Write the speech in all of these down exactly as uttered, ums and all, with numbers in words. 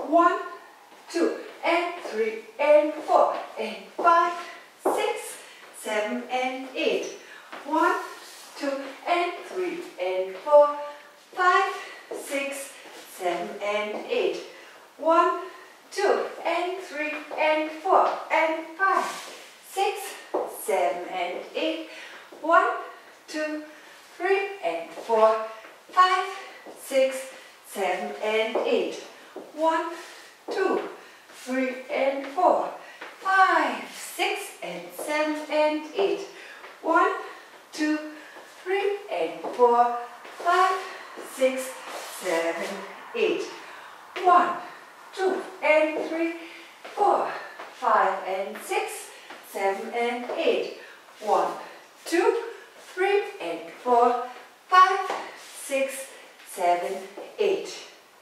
One, two, and three, and four, and five, six, seven, and eight. One, two, and three, and four, five, six, seven, and eight. One, two, and three, and four, and five, six, seven, and eight. One, two, three, and four, five, six, seven, and eight. One, two, three, and four, five, six, and seven, and eight. One, two, three, and four, five, six, seven, eight. One, two, and three, four, five, and six, seven, and eight. One, two, three, and four, five, six, seven, eight.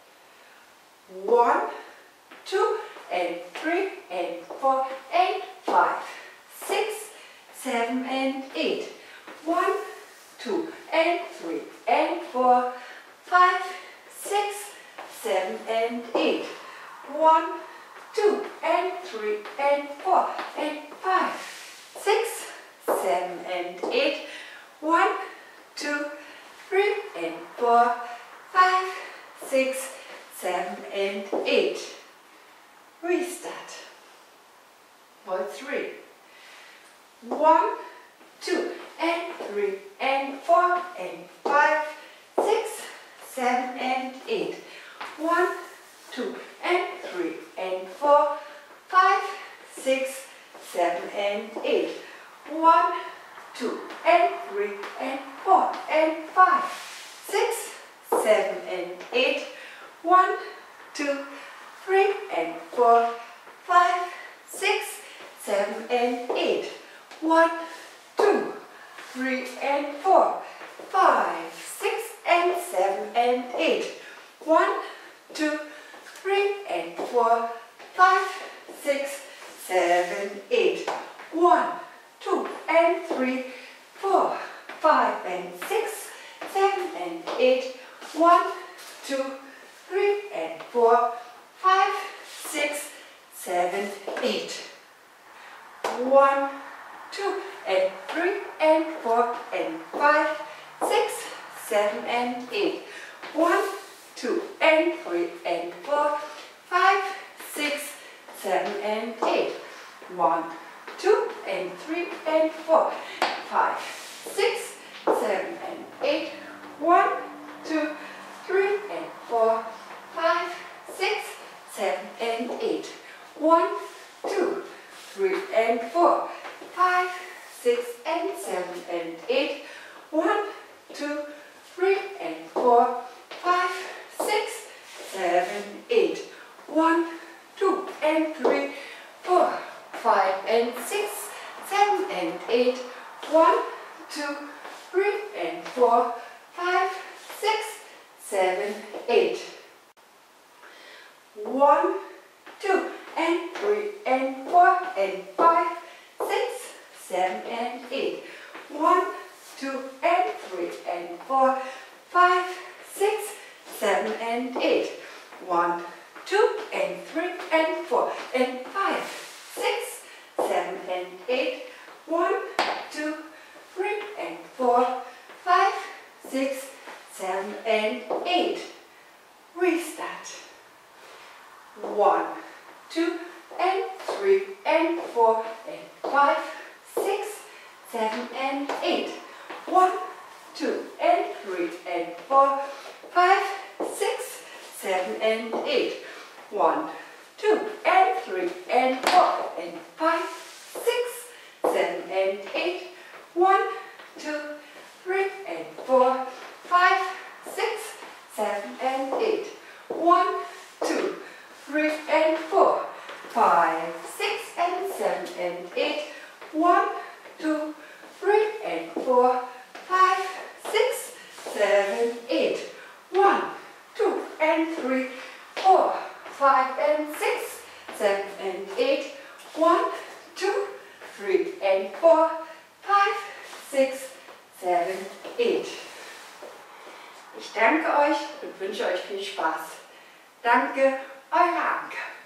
One, two, and three, and four, and five, six, seven, and eight. One, two, and three, and four, five, six, seven, and eight. One, two, and three, and four, and five, six, seven, and eight. One, two, three, and four, five, six, seven, and eight. Restart. For three. One, two, and three, and four, and five, six, seven, and eight. One, two, and three, and four, five, six, seven, and eight. One, two, and three, and four, and five, six, seven, and eight. One, two, three, and four, five, six, seven, and eight. One, two, three, and four, five, six, and seven, and eight. One, two, three, and four, five, six, seven, eight. One, two, and three, four, five, and six, seven, and eight. One, two, three, and four, five, six, seven, eight. One, two, and three, and four, and five, six, seven, and eight. One, two, and three, and four, five, six, seven, and eight. One, two, and three, and four, five, six, seven, and eight. One, two, three, and four, five, six, seven, and eight. One, two, three, and four, five, six, and seven, and eight. One, two, three, and four, five, six, seven, eight. One, two, and three, four, five, and six, seven, and eight. One, two, three, and four, five, six, seven, eight. One, two, and three, and four, and five, six, seven, and eight. One, two, and three, and four, five, six, seven, and eight. One, two, and three, and four, and five, six, seven, and eight. One, two, three, and four, five, six, seven, and eight. Restart. One, two, and three, and four, and five, six, seven, and eight. One, two, and three, and four, five, six, seven, and eight. One, two, and three, and four, and five, six, seven, and eight. One, two, three, and four, five, six, seven, and eight. One, two, three, and four, five, six, and seven, and eight. One, two, three, and four, five, six, seven, eight. One, two, and three, four, five, and six, seven, and eight. One, two, three, and four, five, six, seven, eight. Ich danke euch und wünsche euch viel Spaß. Danke arranca.